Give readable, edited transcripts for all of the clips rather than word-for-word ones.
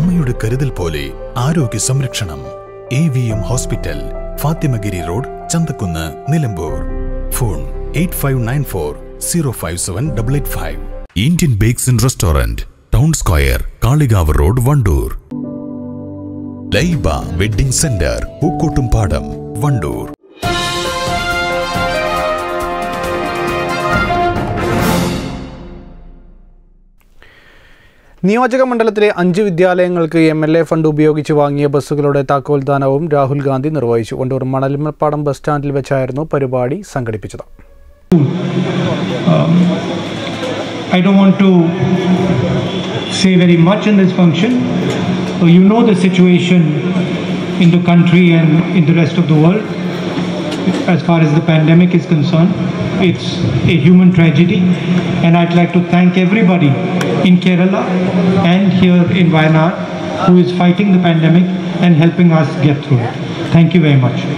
അമ്മയുടെ കരുതൽ പോലെ ആരോഗ്യ സംരക്ഷണം. AVM hospital, Fathimagiri road, Chanthakkunnu, Nilambur. Phone 8594-057-885. Indian bakes and restaurant, town square, Kalikavu road, Wandoor. Laiba wedding centre, Pookkottumpadam, Wandoor. നിയോജക മണ്ഡലത്തിലെ 5 വിദ്യാലയങ്ങൾക്ക് MLA ഫണ്ട് ഉപയോഗിച്ച് വാങ്ങിയ ബസ്സുകളുടെ താക്കോൽദാനവും രാഹുൽ ഗാന്ധി നിർവഹിച്ചു. വണ്ടൂർ മണലിമപ്പാടം ബസ് സ്റ്റാൻഡിൽ വെച്ചായിരുന്നു പരിപാടി സംഘടിപ്പിച്ചത്. I don't want to say very much in this function. You know the situation in the country and in the rest of the world as far as the pandemic is concerned. It's a human tragedy, and I'd like to thank everybody in Kerala and here in Wayanad who is fighting the pandemic and helping us get through it. Thank you very much.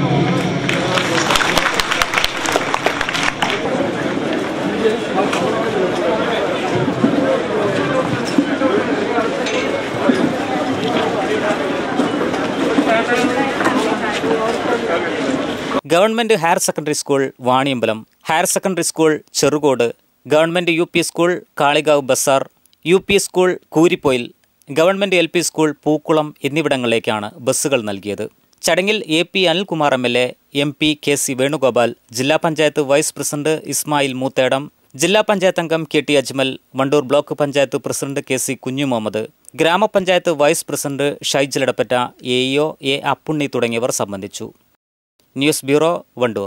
Government higher secondary school Vaniyambalam, higher secondary school Cherukode, government UP school Kalikavu Bazar, UP school Kooripoyil, government LP school Pookkulam എന്നിവിടങ്ങളിലേക്കാണ് ബസ്സുകൾ നൽകിയത്. ചടങ്ങിൽ AP Anilkumar MLA, MP KC Venugopal, ജില്ലാ panchayat vice president Ismail Moothedam, ജില്ലാ പഞ്ചായത്ത് അംഗം KT Ajmal, Wandoor block panchayat president KC Kunhu Muhammad, grama panchayat vice president Shaijal Edappatta, AEO A Appunni തുടങ്ങിയവർ സംബന്ധിച്ചു. News bureau, Wandoor.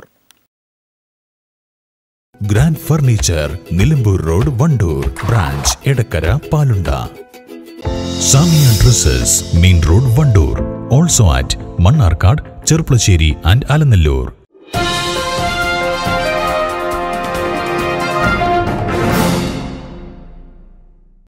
Grand furniture, Nilambur road, Wandoor. Branch Edakkara, Palunda. Samiya dresses, main road, Wandoor. Also at Mannarkkad, Cherpulassery and Alanallur.